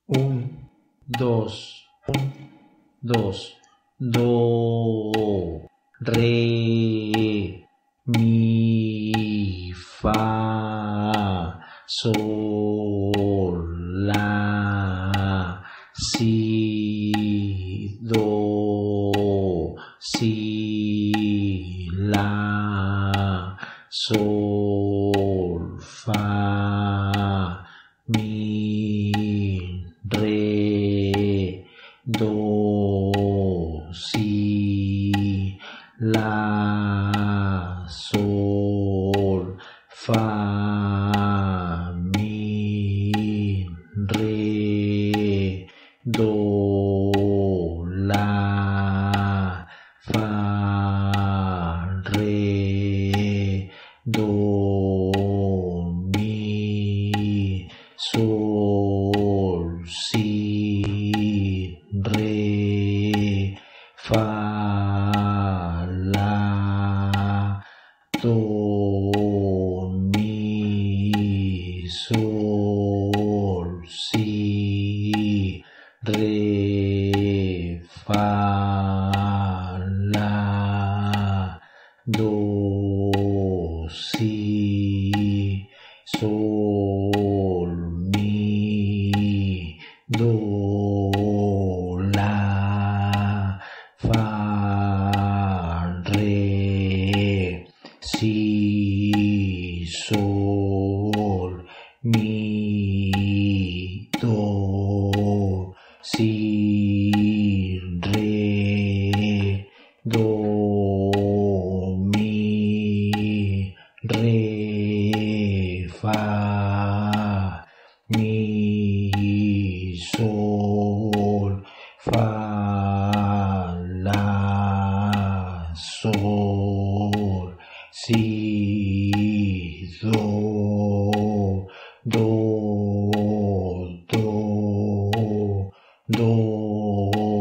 Un, dos, dos, do, re, mi, fa, sol, la, si, do, si, la, sol, fa, mi, re, do, si, la, sol, fa, mi, re, do, la, fa, re, do, mi, sol, si, re, fa, la, do, mi, sol, si, re, fa, la, do, si, sol, mi, do, la, fa, re, si, sol, mi, do, si, re, do, mi, re, fa, mi, sol, fa, la, sol, si, do, do,